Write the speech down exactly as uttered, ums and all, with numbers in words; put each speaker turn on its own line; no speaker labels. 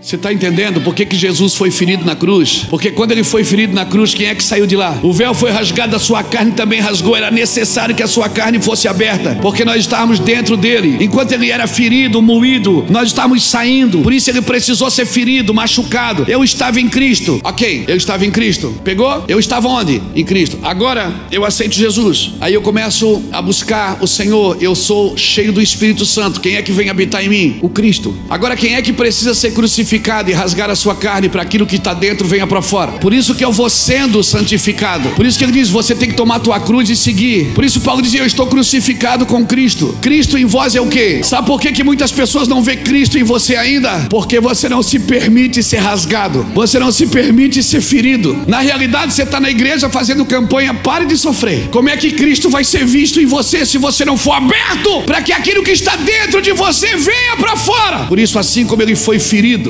Você está entendendo por que que Jesus foi ferido na cruz? Porque quando ele foi ferido na cruz, quem é que saiu de lá? O véu foi rasgado, a sua carne também rasgou. Era necessário que a sua carne fosse aberta, porque nós estávamos dentro dele. Enquanto ele era ferido, moído, nós estávamos saindo. Por isso ele precisou ser ferido, machucado. Eu estava em Cristo. Ok, eu estava em Cristo. Pegou? Eu estava onde? Em Cristo. Agora eu aceito Jesus. Aí eu começo a buscar o Senhor. Eu sou cheio do Espírito Santo. Quem é que vem habitar em mim? O Cristo. Agora quem é que precisa ser crucificado e rasgar a sua carne para aquilo que está dentro venha para fora? Por isso que eu vou sendo santificado. Por isso que ele diz, você tem que tomar a tua cruz e seguir. Por isso Paulo dizia, eu estou crucificado com Cristo. Cristo em vós é o quê? Sabe por que que muitas pessoas não vê Cristo em você ainda? Porque você não se permite ser rasgado. Você não se permite ser ferido. Na realidade você está na igreja fazendo campanha, pare de sofrer. Como é que Cristo vai ser visto em você se você não for aberto para que aquilo que está dentro de você venha para fora? Por isso, assim como ele foi ferido,